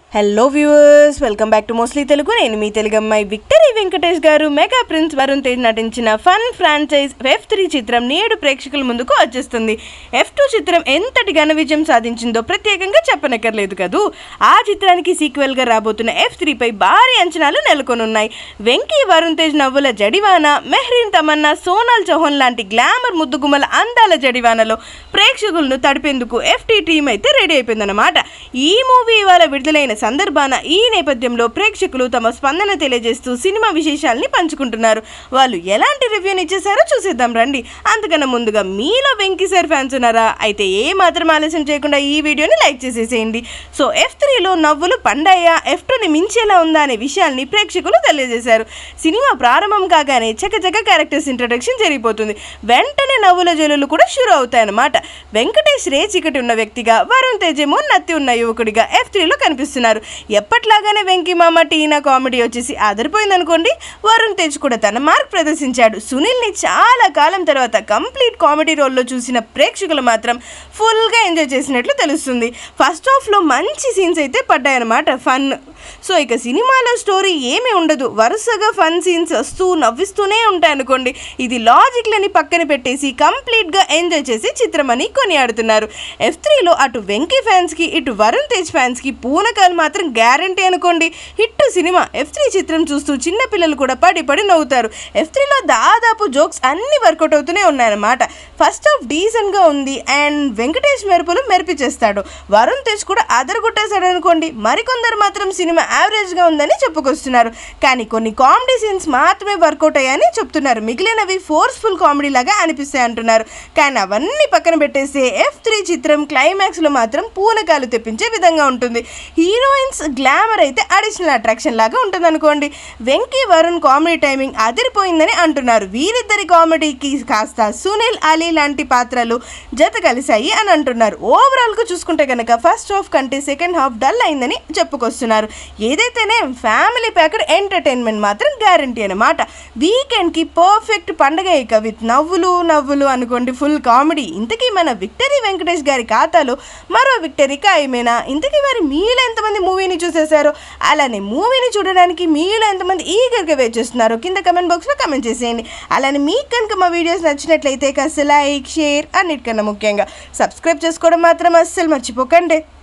Hello viewers, welcome back to mostly Telugu. నేను మీ తెలుగు అమ్మాయి విక్టరీ వెంకటేష్ గారు. మెగా ప్రిన్స్ వరుణ్ తేజ్ నటించిన ఫన్ ఫ్రాంచైజ్ F3 చిత్రం నేడు ప్రేక్షకుల ముందుకు వచ్చేస్తుంది. F2 చిత్రం ఎంతటి ఘన విజయం సాధించిందో ప్రత్యేకంగా చెప్పనక్కర్లేదు కదూ. ఆ చిత్రానికి సీక్వెల్గా రాబోతున్న F3 పై భారీ అంచనాలు నెలకొనున్నాయి. వెంకీ వరుణ్ తేజ్ నవ్వుల జడివాన, మెహ్రీన్ తమన్నా, సోనాల్ చౌహాన్ లాంటి గ్లామర్ ముద్దుగుమ్మల అందాల జడివానలో ప్రేక్షకులను తడిపేందుకు F3 టీం అయితే రెడీ అయిపోయిందన్నమాట. ఈ మూవీ ఇవాళ విడుదలైన సందర్భాన ఈ నేపథ్యంలో ప్రేక్షకులు తమ స్పందన తెలియజేస్తూ సినిమా విశేషాలని పంచుకుంటున్నారు. వాళ్ళు ఎలాంటి రివ్యూని ఇచ్చేసారో చూసేద్దాం రండి. అంతకన్నా ముందుగా మీలో వెంకీ సార్ ఫ్యాన్స్ ఉన్నారా? అయితే ఏ మాత్రం ఆలస్యం చేయకుండా ఈ వీడియోని లైక్ చేసేసేయండి. సో F3లో నవ్వులు పండాయా, F2ని మించేలా ఉందా అనే విషయాల్ని ప్రేక్షకులు తెలియజేశారు. సినిమా ప్రారంభం కాగానే చకచక క్యారెక్టర్స్ ఇంట్రడక్షన్ జరిగిపోతుంది. వెంటనే నవ్వుల జల్లులు కూడా షురు అవుతాయన్నమాట. వెంకటేష్ రేచికటి ఉన్న వ్యక్తిగా, వరుణ్ తేజ్ ఏమో నత్తి ఉన్న యువకుడిగా F3లో కనిపిస్తున్నారు. ఎప్పట్లాగానే వెంకీ మామ టీనా కామెడీ వచ్చేసి ఆదరిపోయిందనుకోండి. వరుణ్ తేజ్ కూడా తన మార్క్ ప్రదర్శించాడు. సునీల్ని చాలా కాలం తర్వాత కంప్లీట్ కామెడీ రోల్లో చూసిన ప్రేక్షకులు మాత్రం ఫుల్గా ఎంజాయ్ చేసినట్లు తెలుస్తుంది. ఫస్ట్ హాఫ్లో మంచి సీన్స్ అయితే పడ్డాయన్నమాట, ఫన్. సో ఇక సినిమాలో స్టోరీ ఏమీ ఉండదు, వరుసగా ఫన్ సీన్స్ వస్తూ నవ్విస్తూనే ఉంటాయనుకోండి. ఇది లాజిక్లని పక్కన పెట్టేసి కంప్లీట్గా ఎంజాయ్ చేసే చిత్రం అని కొనియాడుతున్నారు. F3లో అటు వెంకీ ఫ్యాన్స్కి ఇటు వరుణ్ తేజ్ ఫ్యాన్స్కి పూనకాలు మాత్రం గ్యారంటీ అనుకోండి. Hit cinema. F3 చిత్రం చూస్తూ చిన్నపిల్లలు కూడా పడి పడి నవ్వుతారు. F3లో దాదాపు జోక్స్ అన్ని వర్కౌట్ అవుతూనే ఉన్నాయన్నమాట. ఫస్ట్ హాఫ్ డీసెంట్గా ఉంది అండ్ వెంకటేష్ మెరుపులు మెరిపించేస్తాడు. వరుణ్ తేజ్ కూడా అదరగొట్టేశాడు అనుకోండి. మరికొందరు మాత్రం సినిమా యావరేజ్గా ఉందని చెప్పుకొస్తున్నారు. కానీ కొన్ని కామెడీ సీన్స్ మాత్రమే వర్కౌట్ అయ్యాయని చెప్తున్నారు. మిగిలినవి ఫోర్స్ఫుల్ కామెడీ లాగా అనిపిస్తాయి అంటున్నారు. కానీ అవన్నీ పక్కన పెట్టేస్తే F3 చిత్రం క్లైమాక్స్లో మాత్రం పూనకాలు తెప్పించే విధంగా ఉంటుంది. హీరోయిన్స్ గ్లామర్ అయితే అడిషనల్ అట్రాక్షన్ లాగా ఉంటుంది అనుకోండి. వెంకీ వరుణ్ కామెడీ టైమింగ్ అదిరిపోయిందని అంటున్నారు. వీరిద్దరి కామెడీకి కాస్త సునీల్ అలీ లాంటి పాత్రలు జత కలిశాయి అని అంటున్నారు. ఓవరాల్గా చూసుకుంటే కనుక ఫస్ట్ హాఫ్ కంటే సెకండ్ హాఫ్ డల్ అయిందని చెప్పుకొస్తున్నారు. ఏదైతేనే ఫ్యామిలీ ప్యాక్డ్ ఎంటర్టైన్మెంట్ మాత్రం గ్యారంటీ అనమాట. వీకెండ్కి పర్ఫెక్ట్ పండగ ఇక విత్ నవ్వులు నవ్వులు అనుకోండి, ఫుల్ కామెడీ. ఇంతకీ మన విక్టరీ వెంకటేష్ గారి ఖాతాలో మరో విక్టరీ ఖాయమేనా? ఇంతకీ మరి మీలో ఎంతమంది మూవీని చూసేశారో, అలానే మూవీని చూడడానికి మీలో ఎంతమంది ఈగర్గా వెయిట్ చేస్తున్నారో కింద కమెంట్ బాక్స్లో కమెంట్ చేసేయండి. అలానే మీకు కనుక మా వీడియోస్ నచ్చినట్లయితే కాస్త లైక్, షేర్, అన్నిటికన్నా ముఖ్యంగా సబ్స్క్రైబ్ చేసుకోవడం మాత్రం అస్సలు మర్చిపోకండి.